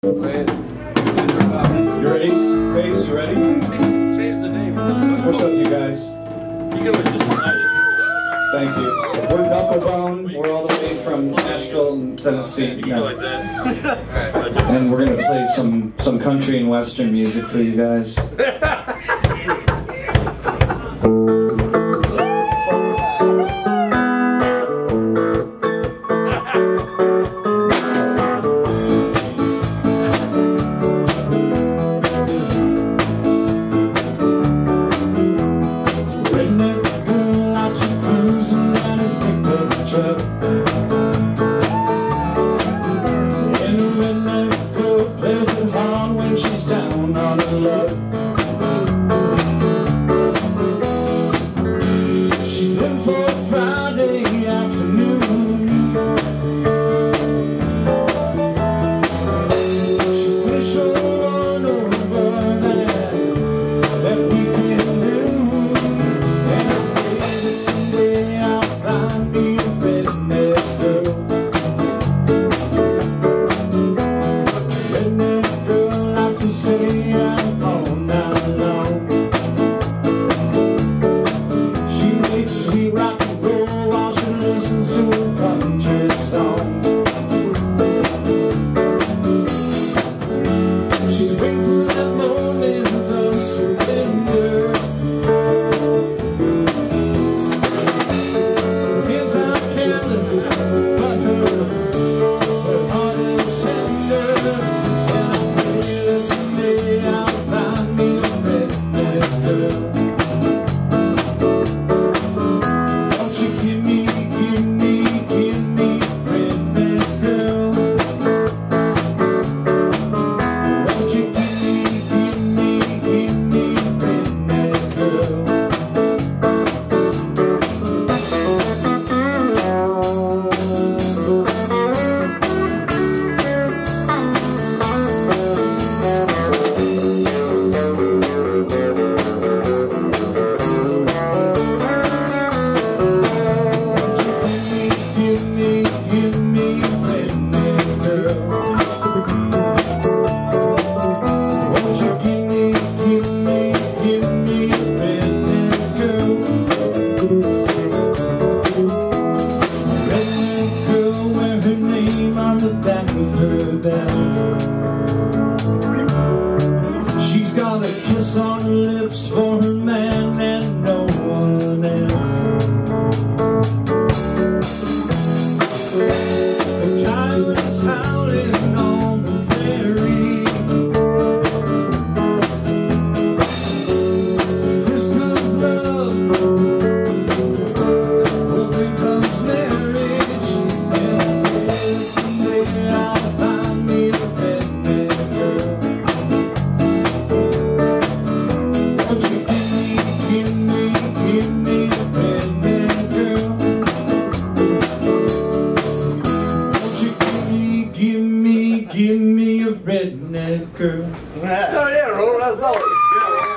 You ready? Bass, you ready? Change the name. What's up, you guys? You can always just slide it. Thank you. We're Knucklebone. We're all the way from Nashville, Tennessee. You can go like that. And we're gonna play some country and western music for you guys. She's down on her luck. She's looking for a Friday afternoon. She's wishing on over that we can do. And I pray that someday I'll find me a redneck girl. Redneck girl likes to stay out all night long. She makes me rock and roll while she listens to a country song. She's waiting for that moment of surrender. Her hands are careless, but her heart is tender. And I pray that someday I'll find me a redneck girl. Won't you give me a redneck girl? Won't you give me a redneck girl? Give me a redneck girl. Won't you give me a redneck girl? Redneck girl, wear her name on the back of her belt. She's got a kiss on her lips for her man and no one else. The coyotes howling on the prairie. First comes love, well then comes marriage. And I pray someday I'll find me a redneck girl. Won't you give me a redneck girl? Won't you give me a redneck girl? Oh yeah, roll that out.